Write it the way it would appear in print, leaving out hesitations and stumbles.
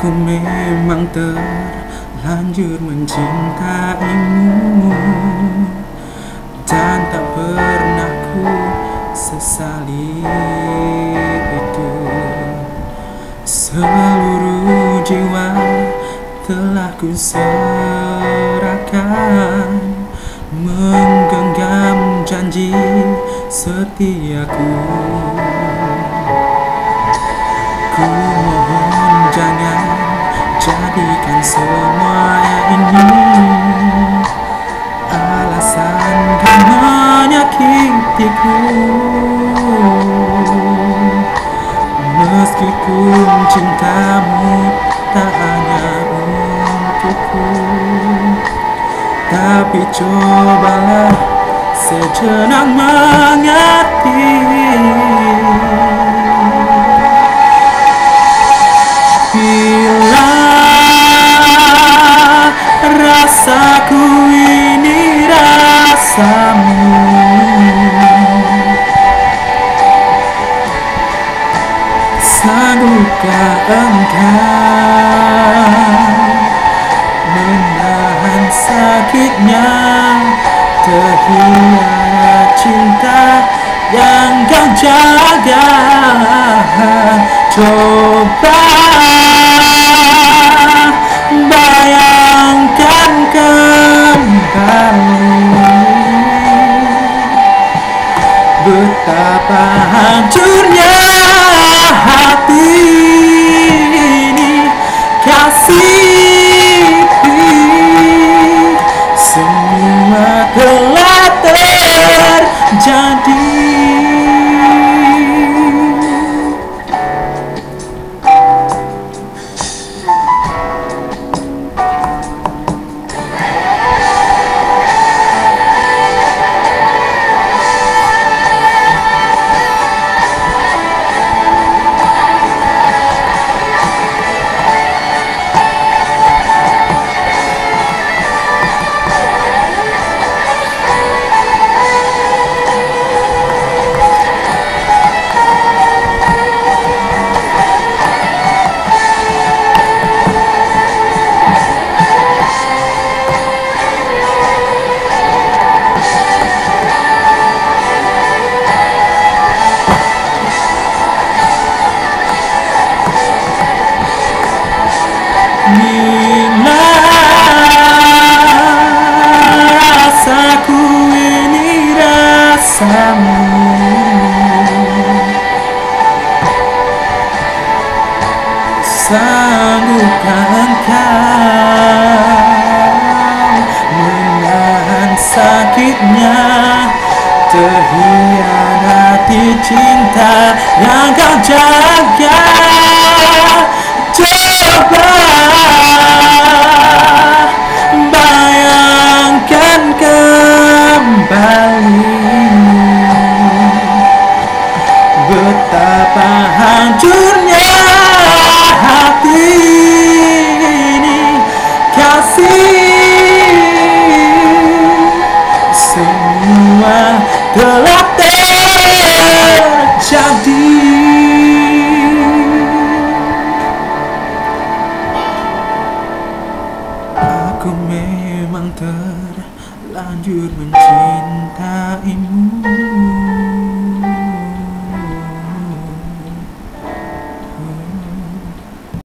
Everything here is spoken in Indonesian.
Aku memang terlanjur mencintaimu dan tak pernah ku sesali itu. Seluruh jiwa telah ku serahkan, menggenggam janji setiaku. Ku mohon jangan jadikan semua ini alasan kau menyakitiku. Meskipun cintamu tak hanya untukku, tapi cobalah sejenak mengerti. Bila rasaku ini rasamu, sanggupkah engkau menahan sakitnya terhianat cinta yang kau jaga? Coba bayangkan kembali betapa hancurnya hati ini. Kasih, semua telah terjadi. Bila rasaku ini rasamu, sanggupkah engkau menahan sakitnya terhianati cinta yang kau jaga? Coba bayangkan kembali betapa hancurnya hati ini. Kasih, semua telah terjadi. Aku memang terlanjur mencintaimu